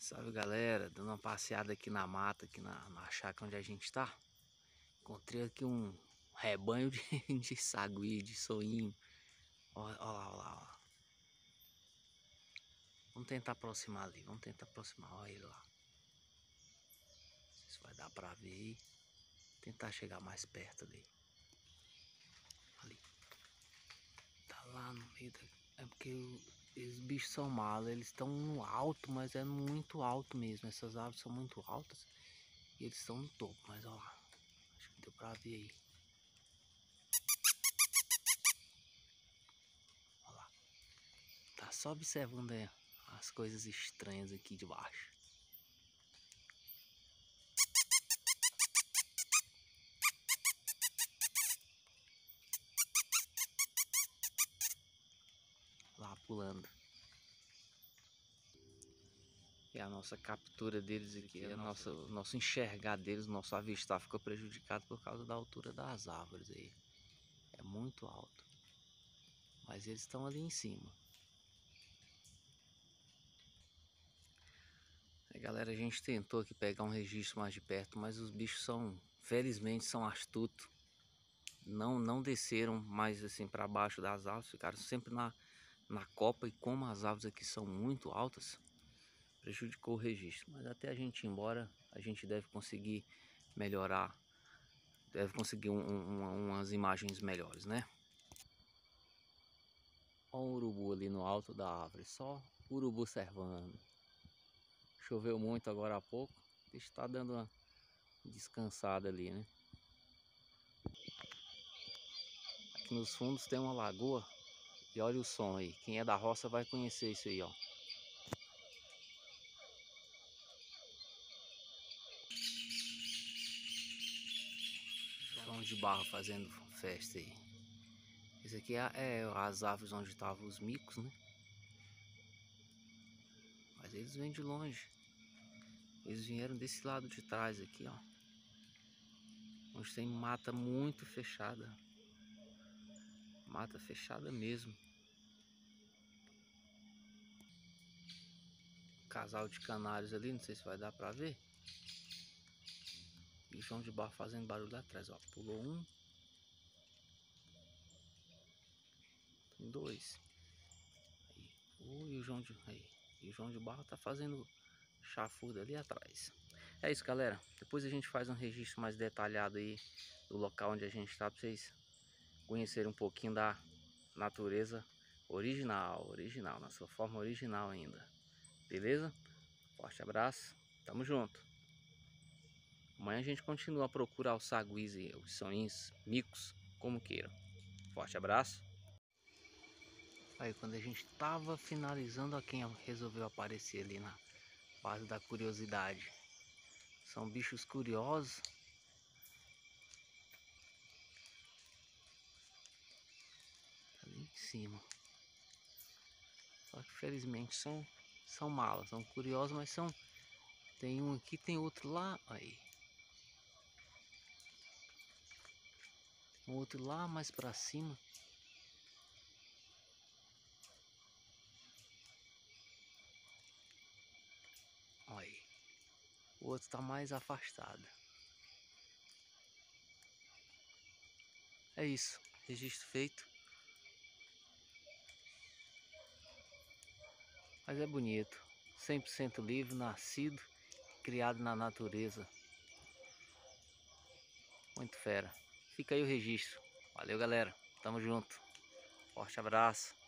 Salve galera, dando uma passeada aqui na mata, aqui na chácara onde a gente tá. Encontrei aqui um rebanho de sagui, de soinho. Olha lá, olha lá, ó. Vamos tentar aproximar ali, vamos tentar aproximar, olha ele lá. Não sei se vai dar pra ver aí. Tentar chegar mais perto ali. Ali. Tá lá no meio da... É porque esses bichos são malos, eles estão no alto, mas é muito alto mesmo. Essas árvores são muito altas e eles estão no topo, mas olha lá. Acho que deu pra ver aí. Olha lá. Tá só observando aí as coisas estranhas aqui de baixo. Lá pulando. E a nossa captura deles aqui, o nosso enxergar deles, nosso avistar ficou prejudicado por causa da altura das árvores aí. É muito alto. Mas eles estão ali em cima. Aí, galera, a gente tentou aqui pegar um registro mais de perto, mas os bichos são, felizmente, são astutos. Não desceram mais assim para baixo das árvores, ficaram sempre na copa, e como as árvores aqui são muito altas, prejudicou o registro. Mas até a gente ir embora, a gente deve conseguir melhorar, deve conseguir umas imagens melhores, né? Olha o urubu ali no alto da árvore, só urubu servando. Choveu muito agora há pouco, está dando uma descansada ali, né? Aqui nos fundos tem uma lagoa e olha o som aí. Quem é da roça vai conhecer isso aí, ó. João de Barro fazendo festa aí. Esse aqui é as árvores onde estavam os micos, né? Mas eles vêm de longe. Eles vieram desse lado de trás aqui, ó. Onde tem mata muito fechada. Mata fechada mesmo. Casal de canários ali, não sei se vai dar pra ver. E o João de Barro fazendo barulho lá atrás, ó. Pulou um. Tem dois. Aí. E o João de Barro tá fazendo chafurda ali atrás. É isso, galera. Depois a gente faz um registro mais detalhado aí do local onde a gente está, para vocês conhecerem um pouquinho da natureza original, na sua forma original ainda. Beleza? Forte abraço. Tamo junto. Amanhã a gente continua a procurar os saguis e os soninhos, micos, como queiram. Forte abraço. Aí quando a gente tava finalizando, ó, quem resolveu aparecer ali na base da curiosidade. São bichos curiosos. Ali em cima. Só que felizmente são malas, são curiosos, mas são... Tem um aqui, tem outro lá, aí. Um outro lá mais pra cima. Aí. O outro tá mais afastado. É isso, registro feito. Mas é bonito, 100% livre, nascido, criado na natureza. Muito fera. Fica aí o registro. Valeu, galera. Tamo junto. Forte abraço.